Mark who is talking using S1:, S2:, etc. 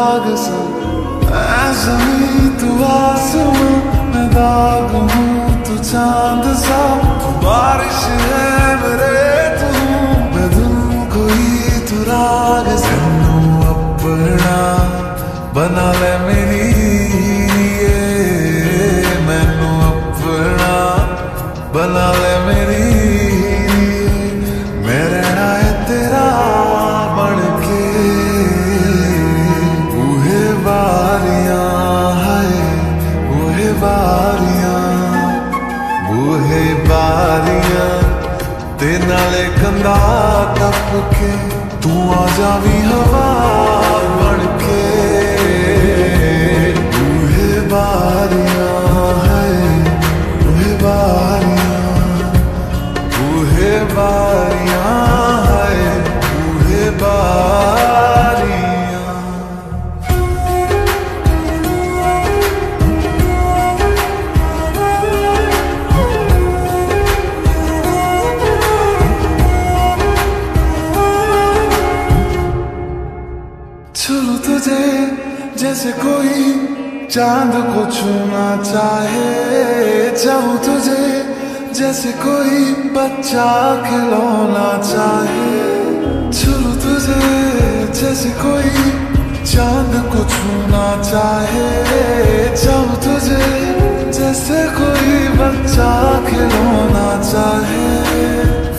S1: राग सा, ऐ ज़मीं तू आसमां, मैं दाग हूँ तू चांद सा, बारिश है मेरे तू, मैं धुन कोई तू राग सा। मैनू अपना बना ले मेरी, मैनू अपना बना ले मेरी, मैं रहना है तेरा बन के। बूहे बारियां हाय बूहे बारियां, बूहे बारियां ते नाले कंधा टप के, तू आ जावी हवा बन के। बूहे बारियां हाय बूहे बारियां, बूहे बारियां हाय बूहे बारियां। छू तुझे जैसे कोई चांद को छूना चाहे, चाहूं तुझे जैसे कोई बच्चा खिलौना चाहे। छू तुझे जैसे कोई चांद को छूना चाहे, चाहूं तुझे जैसे कोई बच्चा खिलौना चाहे।